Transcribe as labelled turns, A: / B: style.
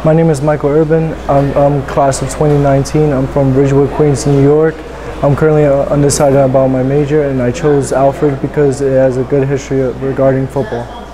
A: My name is Michael Urban. I'm class of 2019. I'm from Ridgewood, Queens, New York. I'm currently undecided about my major, and I chose Alfred because it has a good history regarding football.